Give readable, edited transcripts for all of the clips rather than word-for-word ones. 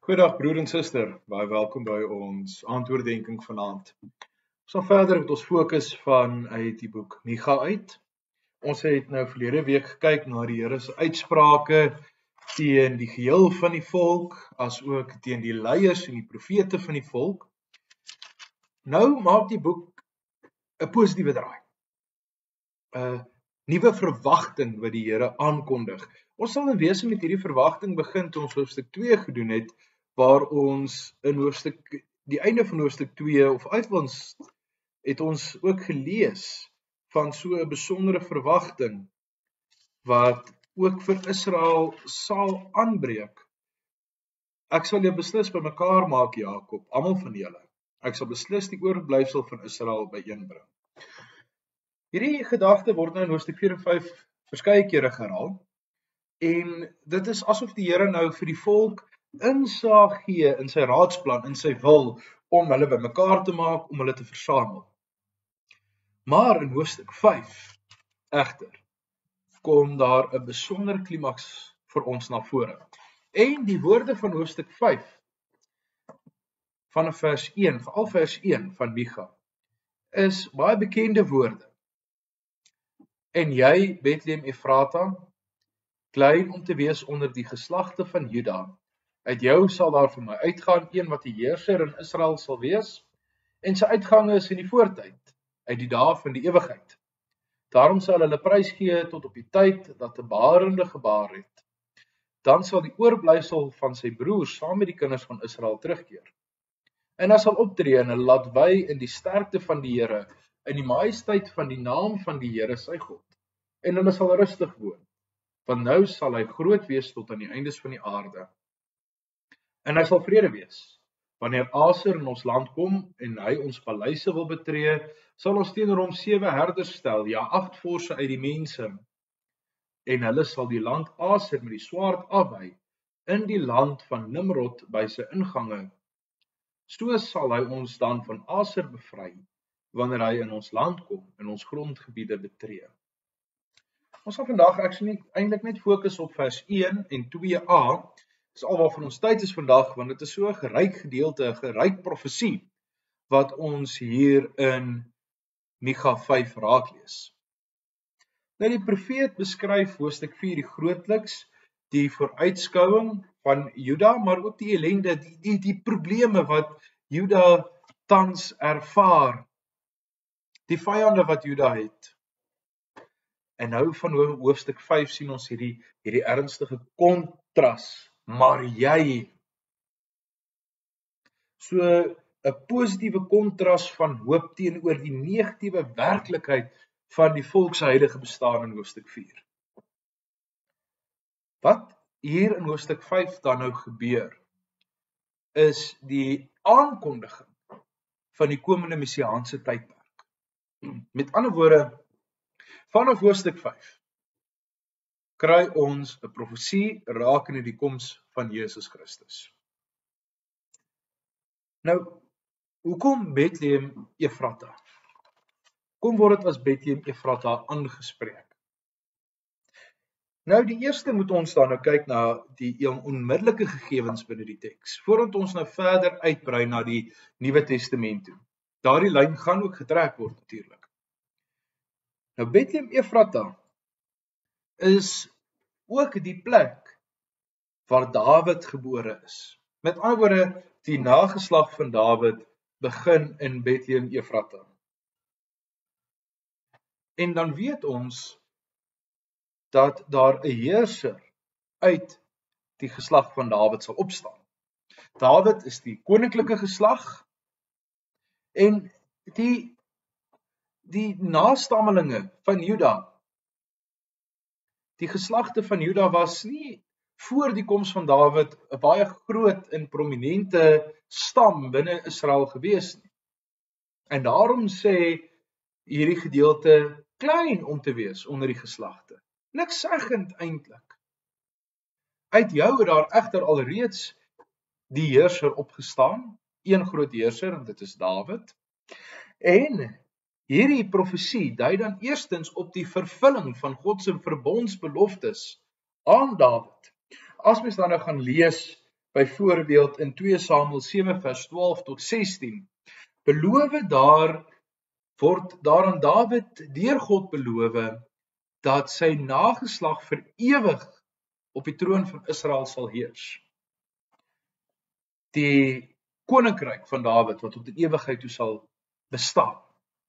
Goeiedag broer en suster, baie welkom by ons Aandoordenking vanaand. Ons gaan verder met ons fokus vanuit die boek Micha uit. Ons het nou verlede week gekyk na die Here se uitsprake teen die geheel van die volk, as ook teen die leiers en die profete van die volk. Nou maak die boek 'n positiewe draai. 'n Nuwe verwagting wat die Here aankondig. Ons sal in wese met hierdie verwagting begin toe ons hoofstuk 2 gedoen het, waar ons in die einde van hoofstuk 2 of uitwins het ons ook gelees van so 'n besondere verwagting wat ook vir Israel sal aanbreek. Ek sal jou beslis bymekaar maak, Jakob, almal van julle. Ek sal beslis die oorblyfsel van Israel byeenbring. Hierdie gedagte word nou in hoofstuk 4 en 5 verskeie kere herhaal. En dit is asof die Here nou vir die volk insaag gee in sy raadsplan, in sy wil, om hulle bymekaar te maak, om hulle te versamel. Maar in hoofstuk 5, egter, kom daar 'n besondere klimaks vir ons na vore. En die woorde van hoofstuk 5, vanaf vers 1, veral vers 1 van Micha, is baie bekende woorde. En jy, Bethlehem Efrata, klein om te wees onder die geslagte van Juda, uit jou sal daar vir my uitgaan een wat die heerser in Israel sal wees, en sy uitgange is in die voortyd, uit die dae van die ewigheid. Daarom sal hulle prys gee tot op die tyd dat 'n barende gebaar het. Dan sal die oorblyfsel van sy broers saam met die kinders van Israel terugkeer. En hy sal optree en hulle laat wy in die sterkte van die Here, in die majesteit van die naam van die Here sy God. En hulle sal rustig woon, want nou sal hy groot wees tot aan die eindes van die aarde. En hy sal vrede wees. Wanneer Aser in ons land kom en hy ons paleise wil betree, sal ons teenoor hom 7 herders stel, ja 8 forse uit die mense. En hulle sal die land Aser met die swaard afwy, in die land van Nimrod by sy ingange. So sal hy ons dan van Aser bevry, wanneer hy in ons land kom, in ons grondgebiede betree. Ons gaan vandag eintlik net fokus op vers 1 en 2a. Dis alwaarvan ons tyd is vandag, want dit is so 'n geryk gedeelte, 'n geryk profesie, wat ons hier in Micha 5 raak lees. Nou die profeet beskryf hoofstuk 4 die grootliks, die vooruitskouing van Juda, maar ook die ellende, die probleme wat Juda tans ervaar, die vyande wat Juda het. En nou van hoofstuk 5 sien ons hierdie ernstige kontras, maar jy. So 'n positiewe kontras van hoop teenoor die negatiewe werklikheid van die volk se huidige bestaan in hoofstuk 4. Wat hier in hoofstuk 5 dan nou gebeur, is die aankondiging van die komende messiaanse tydperk. Met ander woorde, vanaf hoofstuk 5 kry ons 'n profesie rakende die koms van Jesus Christus. Nou, hoekom Bethlehem Efrata? Kom word dit as Bethlehem Efrata aangespreek? Nou, die eerste moet ons dan nou kyk na die onmiddellike gegevens binne die teks, voordat ons nou verder uitbrei na die Nuwe Testament toe. Daardie lyn gaan ook getrek word natuurlik. Nou, Bethlehem Efrata is ook die plek waar Dawid gebore is. Met ander woorde, die nageslag van Dawid begin in Bethlehem Efrata. En dan weet ons dat daar 'n heerser uit die geslag van Dawid sal opstaan. Dawid is die koninklike geslag, en die nastammelinge van Juda, die geslagte van Juda was nie voor die koms van Dawid 'n baie groot en prominente stam binne Israel gewees nie. En daarom sê hierdie gedeelte klein om te wees onder die geslagte. Niks seggend eintlik. Uit jou het daar egter alreeds die heerser opgestaan, een groot heerser, en dit is Dawid. En hierdie profesie dui dan eerstens op die vervulling van God se verbondsbeloftes aan Dawid. As mens dan nou gaan lees byvoorbeeld in 2 Samuel 7 vers 12 tot 16, word daar aan Dawid deur God beloof dat sy nageslag vir ewig op die troon van Israel sal heers. Die koninkryk van Dawid wat tot in ewigheid toe sal bestaan.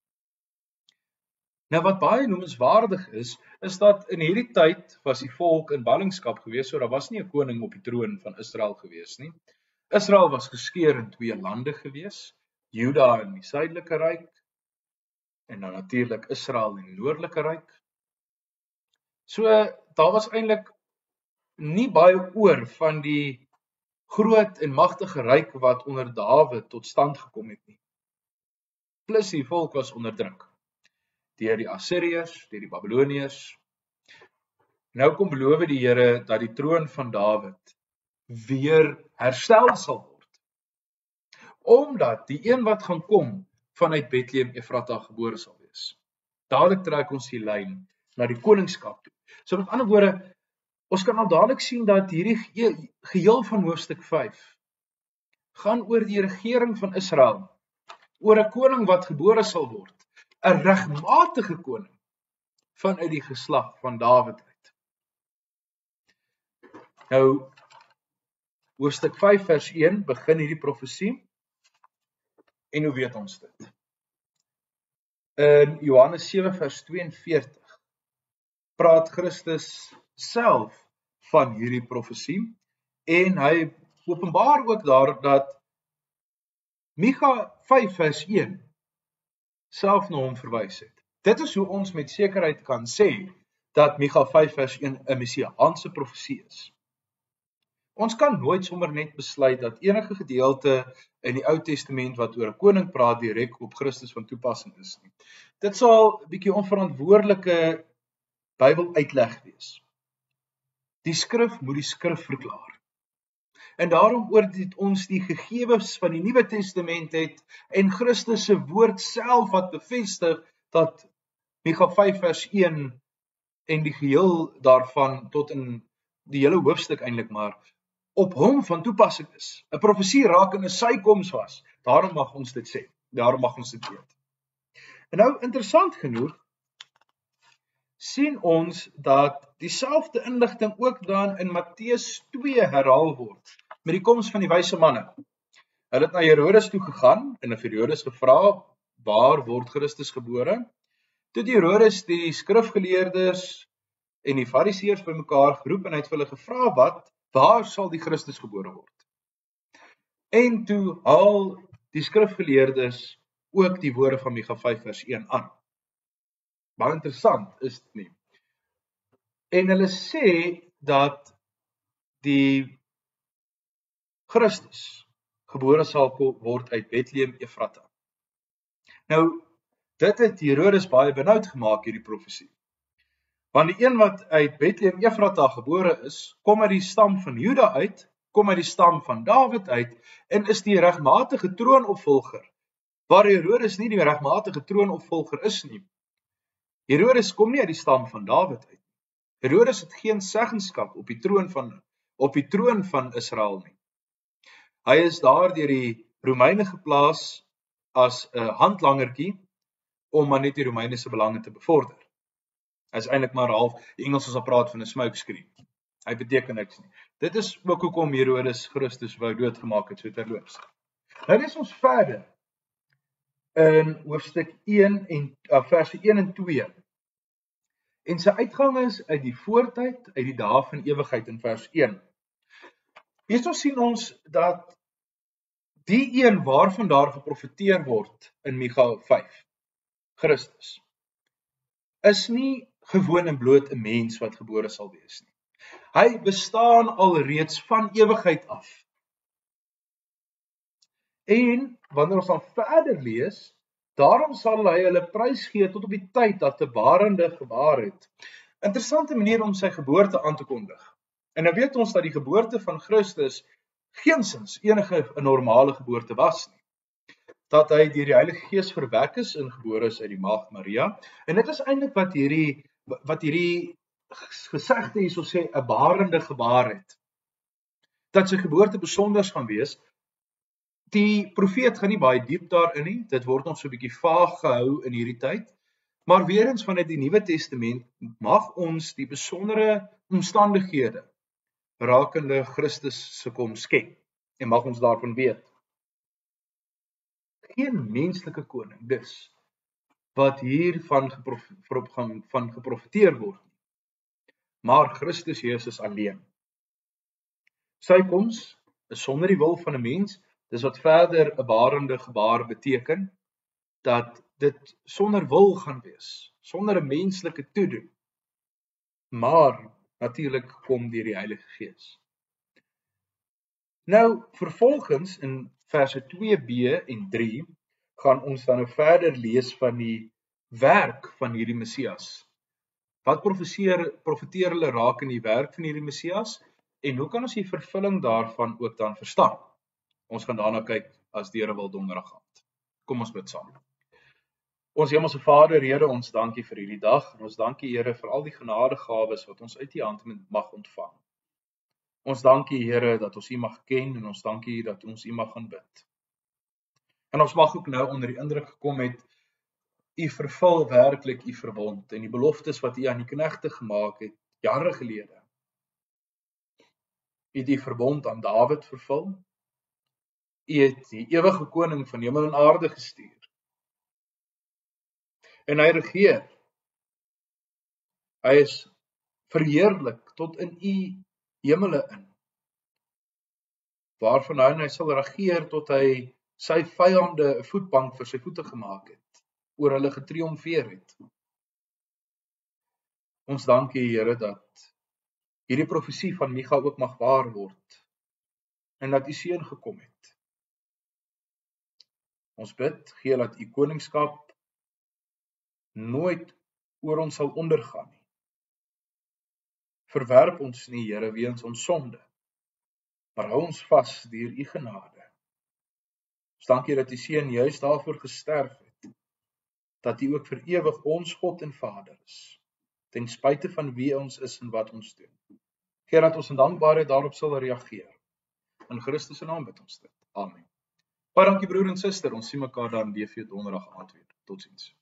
Nou wat baie noemenswaardig is dat in hierdie tyd was die volk in ballingskap gewees, so daar was nie 'n koning op die troon van Israel gewees nie. Israel was geskeur in 2 lande gewees, Juda in die suidelike ryk en dan natuurlik Israel in die noordelike ryk. So daar was eintlik nie baie oor van die groot en magtige ryk wat onder Dawid tot stand gekom het nie. Plus die volk was onderdruk deur die Assiriërs, deur die Babiloniërs. Nou kom beloof die Here dat die troon van Dawid weer herstel sal word. Omdat die een wat gaan kom vanuit Bethlehem Efrata gebore sal wees. Dadelik trek ons die lyn na die koningskap toe. So met ander woorde, ons kan al dadelik sien dat hierdie geheel van hoofstuk 5 gaan oor die regering van Israel, oor 'n koning wat gebore sal word, 'n regmatige koning vanuit die geslag van Dawid uit. Nou, hoofstuk 5 vers 1 begin hierdie profesie, en hoe weet ons dit? In Johannes 7 vers 42 praat Christus self van hierdie profesie, en hy openbaar ook daar dat Micha 5 vers 1 self na hom verwys het. Dit is hoe ons met sekerheid kan sê dat Micha 5 vers 1 'n messiaanse profesie is. Ons kan nooit sommer net besluit dat enige gedeelte in die Ou Testament wat oor 'n koning praat direk op Christus van toepassing is nie. Dit sal 'n bietjie onverantwoordelike Bybeluitleg wees. Die skrif moet die skrif verklaar. En daarom oor dit ons die gegevens van die Nuwe Testament het en Christus se woord self wat bevestig dat Micha 5 vers 1 en die geheel daarvan tot in die hele hoofstuk eintlik maar op hom van toepassing is. 'n Profesie rakende sy koms was. Daarom mag ons dit sê. Daarom mag ons dit weet. En nou interessant genoeg sien ons dat dieselfde inligting ook dan in Matteus 2 herhaal word met die koms van die wyse manne. Hulle het na Herodes toe gegaan en vir Herodes gevra, waar word Christus gebore? Toe die Herodes die skrifgeleerdes en die fariseërs bymekaar geroep en hy het vir hulle gevra waar sal die Christus gebore word? En toe haal die skrifgeleerdes ook die woorde van Micha 5 vers 1 aan. Baie interessant is dit nie. En hulle sê dat die Christus gebore sal word uit Bethlehem Efrata. Nou, dit het Herodes baie benoud gemaak hierdie profesie. Want die een wat uit Bethlehem Efrata gebore is, kom uit die stam van Juda uit, kom uit die stam van Dawid uit en is die regmatige troonopvolger. Waar Herodes nie die regmatige troonopvolger is nie. Herodes kom nie uit die stam van Dawid uit. Herodes het geen seggenskap op die troon van Israel nie. Hy is daar deur die Romeine geplaas as 'n handlangertjie om maar net die Romeine se belange te bevorder. Hy is eintlik maar half, die Engels sal praat van 'n smokescreen. Hy beteken niks nie. Dit is ook hoekom Herodes Christus wou doodgemaak het so terloops. Nou lees ons verder in hoofstuk 1 en verse 1 en 2. En sy uitgang is uit die voortyd, uit die dae van ewigheid in vers 1. Hierso sien ons dat die een waarvan daar geprofeteer word in Micha 5, Christus, is nie gewoon en bloot 'n mens wat gebore sal wees nie. Hy bestaan alreeds van ewigheid af. En wanneer ons dan verder lees, daarom sal hy hulle prys gee tot op die tyd dat 'n barende gebaar het. Interessante manier om sy geboorte aan te kondig. En nou weet ons dat die geboorte van Christus geensins enige 'n normale geboorte was nie. Dat hy deur die Heilige Gees verwek is en gebore is uit die maagd Maria. En dit is eintlik wat hierdie gesegde hierso sê, 'n barende gebaar het. dat sy geboorte besonders gaan wees. Die profeet gaan nie baie diep daarin nie, dit word nog so 'n bietjie vaag gehou in hierdie tyd, maar weer eens vanuit die Nuwe Testament mag ons die besondere omstandighede rakende Christus se koms ken en mag ons daarvan weet. Geen menslike koning dus wat hiervan geprofeteer word, maar Christus Jesus alleen. Sy koms is sonder die wil van 'n mens, dis wat verder 'n barende gebaar beteken, dat dit sonder wil gaan wees, sonder 'n menslike toedoen, maar natuurlik kom deur die Heilige Gees. Nou, vervolgens in verse 2b en 3 gaan ons dan nou verder lees van die werk van hierdie Messias. Wat profeteer hulle raak in die werk van hierdie Messias en hoe kan ons die vervulling daarvan ook dan verstaan? Ons gaan daarna kyk as die Here wil donderdag aand. Kom ons bid saam. Ons Hemelse Vader, Here, ons dankie vir hierdie dag en ons dankie Here vir al die genadegawes wat ons uit U hand mag ontvang. Ons dankie Here dat ons U mag ken en ons dankie dat ons U mag aanbid. En ons mag ook nou onder die indruk gekom het, U vervul werklik U verbond en die beloftes wat U aan die knegte gemaak het jare gelede. U het die verbond aan Dawid vervul. U het die ewige koning van hemel en aarde gestuur. En hy regeer. Hy is verheerlik tot in U hemele in. Waarvan hy sal regeer tot hy sy vyande 'n voetbank vir sy voete gemaak het, oor hulle getriomfeer het. Ons dankie Here dat hierdie profesie van Micha ook mag waar word en dat U seun gekom het. Ons bid, gee dat U koningskap nooit oor ons sal ondergaan nie. Verwerp ons nie, Here, weens ons sonde, maar hou ons vas deur U genade. Ons dankie dat U seun juis daarvoor gesterf het, dat U ook vir ewig ons God en Vader is, ten spyte van wie ons is en wat ons doen. Gee dat ons in dankbaarheid daarop sal reageer. In Christus se naam bid ons dit. Amen. Baie dankie broer en suster, ons sien mekaar dan weer donderdag aand weer. Totsiens.